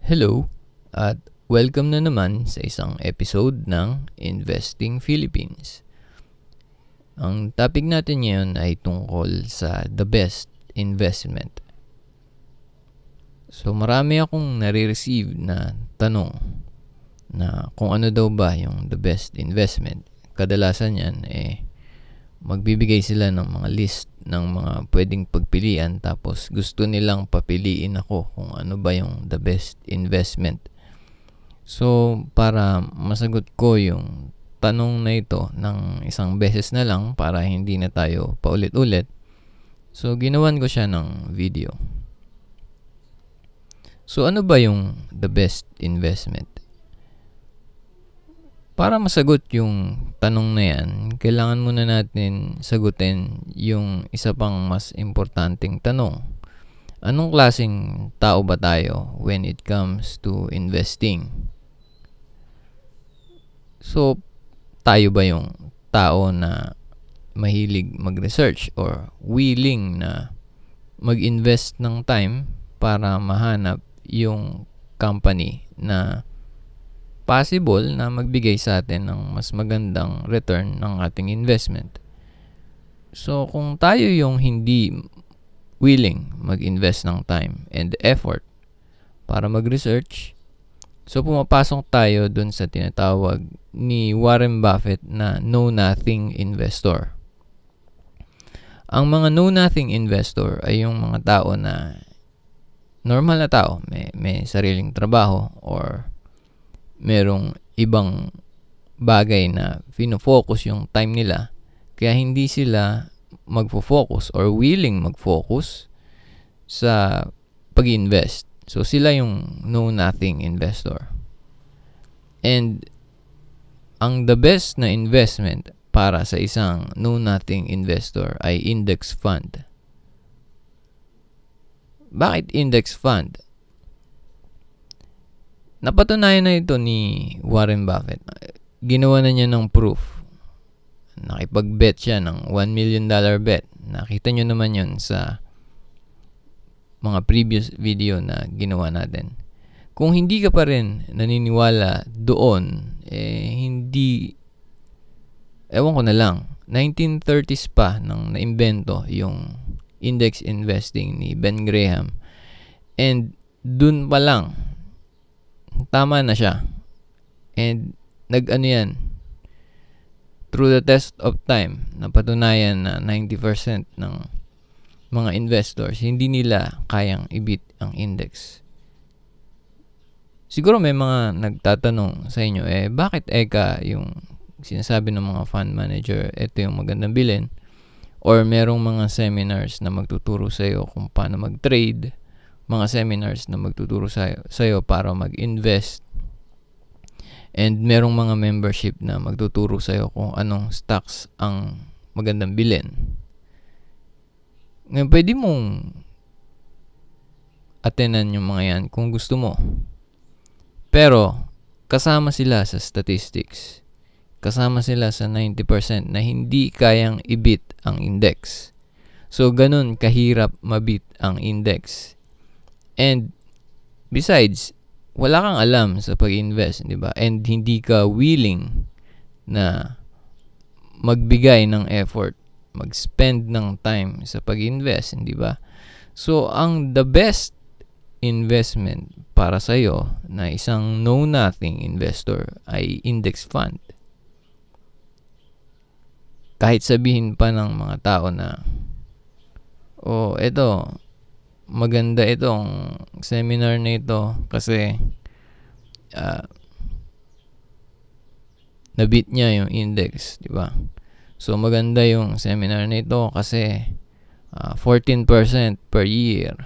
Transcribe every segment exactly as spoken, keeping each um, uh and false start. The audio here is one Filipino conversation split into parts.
Hello at welcome na naman sa isang episode ng Investing Philippines. Ang topic natin ngayon ay tungkol sa the best investment. So marami akong nare-receive na tanong na kung ano daw ba yung the best investment. Kadalasan yan eh magbibigay sila ng mga list ng mga pwedeng pagpilian tapos gusto nilang papiliin ako kung ano ba yung the best investment. So para masagot ko yung tanong na ito ng isang beses na lang para hindi na tayo paulit-ulit, so ginawan ko siya ng video. So ano ba yung the best investment? Para masagot yung tanong na yan, kailangan muna natin sagutin yung isa pang mas importanteng tanong. Anong klaseng tao ba tayo when it comes to investing? So, tayo ba yung tao na mahilig mag-research or willing na mag-invest ng time para mahanap yung company na possible na magbigay sa atin ng mas magandang return ng ating investment? So, kung tayo yung hindi willing mag-invest ng time and effort para mag-research, so pumapasok tayo dun sa tinatawag ni Warren Buffett na know-nothing investor. Ang mga know-nothing investor ay yung mga tao na normal na tao, may, may sariling trabaho or merong ibang bagay na fino-focus yung time nila, kaya hindi sila magfo-focus or willing mag-focus sa pag-invest. So sila yung know-nothing investor. And ang the best na investment para sa isang know-nothing investor ay index fund. Bakit index fund? Napatunayan na ito ni Warren Buffett. Ginawa na niya ng proof. Nakipag-bet siya ng one million dollar bet. Nakita nyo naman yun sa mga previous video na ginawa natin. Kung hindi ka pa rin naniniwala doon, eh hindi, ewan ko na lang, nineteen thirties pa nang naimbento yung index investing ni Ben Graham. And dun pa lang, tama na siya. And nag-ano yan, through the test of time, napatunayan na ninety percent ng mga investors hindi nila kayang i-beat ang index. Siguro may mga nagtatanong sa inyo, eh bakit eka yung sinasabi ng mga fund manager ito yung magandang bilhin, or merong mga seminars na magtuturo sa iyo kung paano mag-trade, mga seminars na magtuturo sa iyo para mag-invest, and merong mga membership na magtuturo sa iyo kung anong stocks ang magandang bilhin. Ngayon, pwede mong attenan yung mga yan kung gusto mo. Pero, kasama sila sa statistics. Kasama sila sa ninety percent na hindi kayang i-beat ang index. So, ganun kahirap ma-beat ang index. And besides, wala kang alam sa pag-invest, di ba? And hindi ka willing na magbigay ng effort, mag-spend ng time sa pag-invest, di ba? So, ang the best investment para sa iyo na isang know-nothing investor ay index fund. Kahit sabihin pa ng mga tao na, oh, eto, maganda itong seminar na ito kasi uh, na-beat niya yung index, di ba? So maganda yung seminar na ito kasi uh, fourteen percent per year.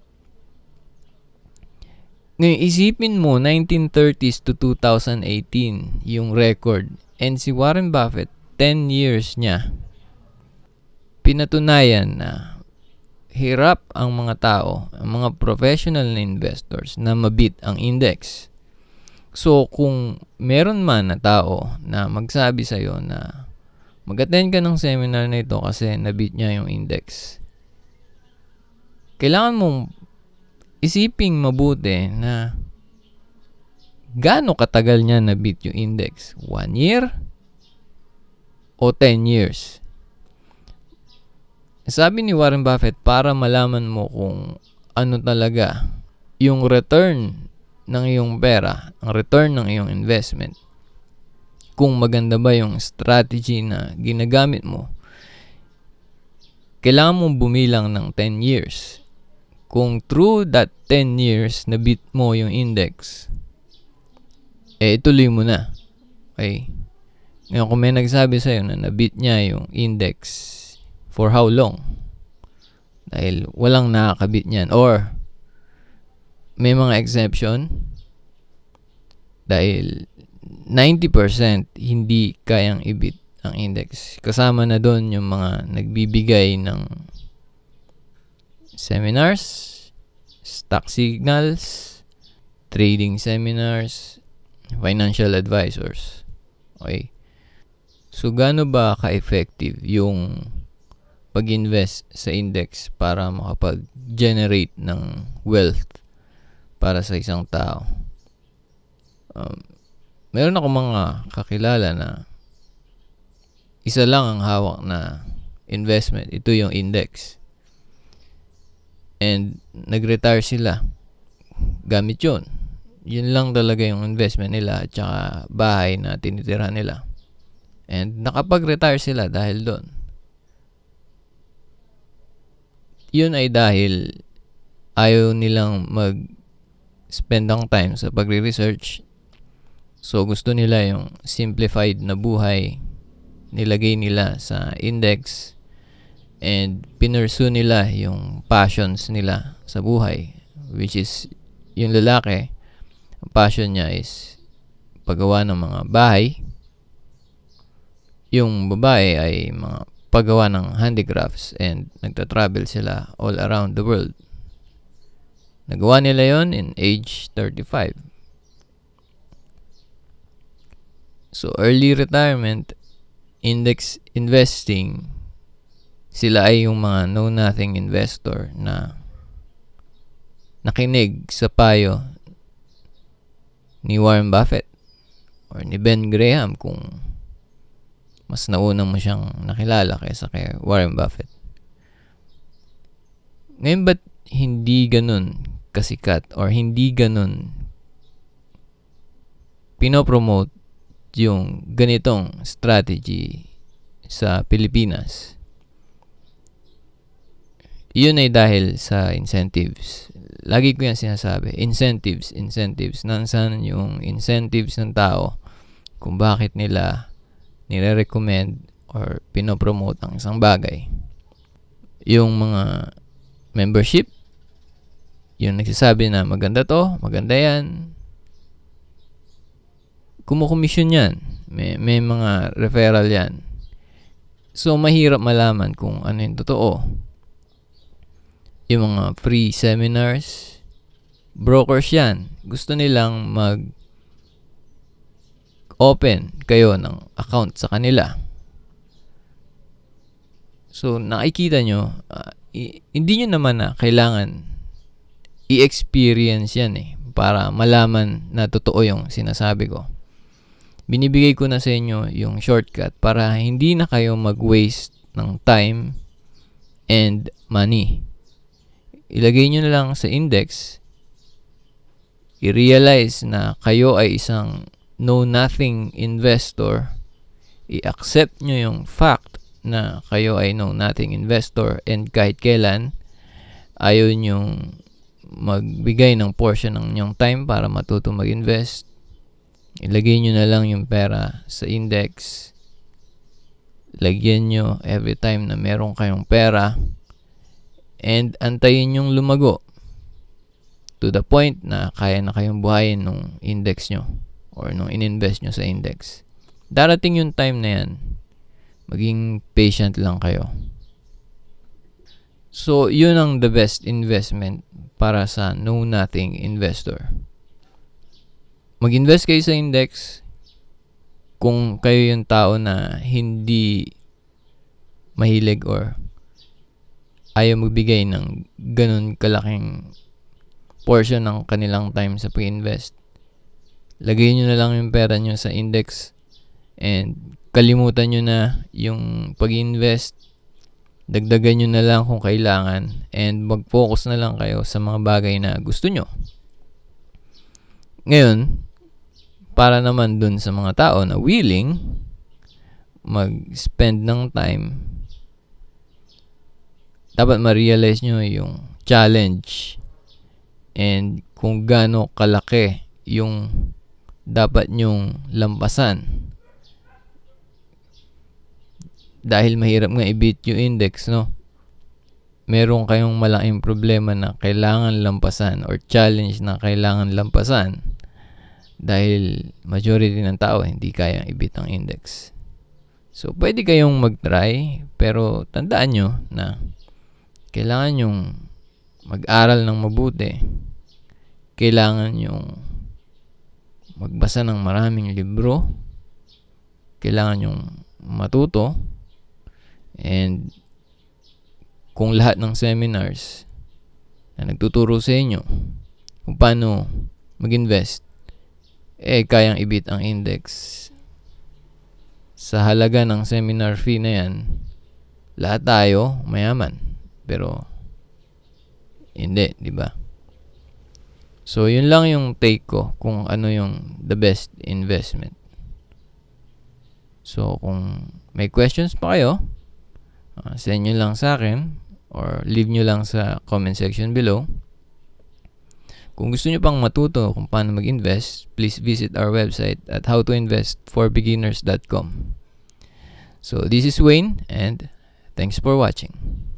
Ngayon, isipin mo nineteen thirties to two thousand eighteen yung record, and si Warren Buffett ten years niya pinatunayan na hirap ang mga tao, ang mga professional na investors na mabit ang index. So, kung meron man na tao na magsabi sa'yo na mag-attend ka ng seminar na ito kasi nabit niya yung index, kailangan mong isiping mabuti na gaano katagal niya na-beat yung index? One year? O ten years? Sabi ni Warren Buffett, para malaman mo kung ano talaga yung return ng iyong pera, ang return ng iyong investment, kung maganda ba yung strategy na ginagamit mo, kailangan mong bumilang ng ten years. Kung through that ten years na beat mo yung index, eh ituloy mo na. Okay? Ngayon, kung may nagsabi sa'yo na na-beat niya yung index, for how long? Dahil walang nakakabit niyan. Or, may mga exception. Dahil ninety percent hindi kayang i-beat ang index. Kasama na doon yung mga nagbibigay ng seminars, stock signals, trading seminars, financial advisors. Okay? So, gaano ba ka-effective yung pag-invest sa index para makapag-generate ng wealth para sa isang tao? Um, meron ako mga kakilala na isa lang ang hawak na investment. Ito yung index. And nag-retire sila gamit yun. Yun lang talaga yung investment nila at saka bahay na tinitira nila. And nakapag-retire sila dahil doon. Yun ay dahil ayaw nilang mag-spend ng time sa pagre-research. So, gusto nila yung simplified na buhay. Nilagay nila sa index. And pinursu nila yung passions nila sa buhay. Which is, yung lalaki, ang passion niya is paggawa ng mga bahay. Yung babae ay mga paggawa ng handicrafts and nagta-travel sila all around the world. Nagawa nila yon in age thirty-five. So, early retirement, index investing, sila ay yung mga know-nothing investor na nakinig sa payo ni Warren Buffett or ni Ben Graham kung mas nauna mo siyang nakilala kaysa kay Warren Buffett. Ngayon, ba't hindi ganun kasikat or hindi ganun pinopromote yung ganitong strategy sa Pilipinas? Yun ay dahil sa incentives. Lagi ko yan sinasabi. Incentives, incentives. Nansan yung incentives ng tao kung bakit nila nire-recommend or pinopromote ang isang bagay. Yung mga membership, yung nagsasabi na maganda to, maganda yan, kumukomisyon yan. May, may mga referral yan. So, mahirap malaman kung ano yung totoo. Yung mga free seminars, brokers yan. Gusto nilang mag open kayo ng account sa kanila. So, nakikita nyo, uh, i- hindi nyo naman na kailangan i-experience yan eh, para malaman na totoo yung sinasabi ko. Binibigay ko na sa inyo yung shortcut para hindi na kayo mag-waste ng time and money. Ilagay nyo na lang sa index, i-realize na kayo ay isang know-nothing investor, i-accept nyo yung fact na kayo ay know-nothing investor and kahit kailan ayaw nyong magbigay ng portion ng inyong time para matuto mag-invest. Ilagay nyo na lang yung pera sa index. Lagyan nyo every time na meron kayong pera and antayin yung lumago to the point na kaya na kayong buhayin ng index nyo or nung ininvest nyo sa index. Darating yung time na yan. Maging patient lang kayo. So, yun ang the best investment para sa know-nothing investor. Mag-invest kayo sa index kung kayo yung tao na hindi mahilig or ayaw magbigay ng ganun kalaking portion ng kanilang time sa pag-invest. lagay nyo na lang yung pera nyo sa index and kalimutan nyo na yung pag-invest. Dagdagan nyo na lang kung kailangan and mag-focus na lang kayo sa mga bagay na gusto nyo. Ngayon, para naman dun sa mga tao na willing mag-spend ng time, dapat ma-realize nyo yung challenge and kung gaano kalaki yung dapat nyong lampasan. Dahil mahirap nga i-beat yung index, no? Meron kayong malaking problema na kailangan lampasan or challenge na kailangan lampasan dahil majority ng tao hindi kayang i-beat ang index. So, pwede kayong mag-try, pero tandaan nyo na kailangan yung mag-aral ng mabuti. Kailangan yung magbasa ng maraming libro. Kailangan yung matuto. And kung lahat ng seminars na nagtuturo sa inyo kung paano mag-invest, eh kayang i-beat ang index, sa halaga ng seminar fee na yan, lahat tayo mayaman. Pero hindi, di ba? So, yun lang yung take ko kung ano yung the best investment. So, kung may questions pa kayo, uh, send nyo lang sa akin or leave nyo lang sa comment section below. Kung gusto nyo pang matuto kung paano mag-invest, please visit our website at how to invest for beginners dot com. So, this is Wayne and thanks for watching.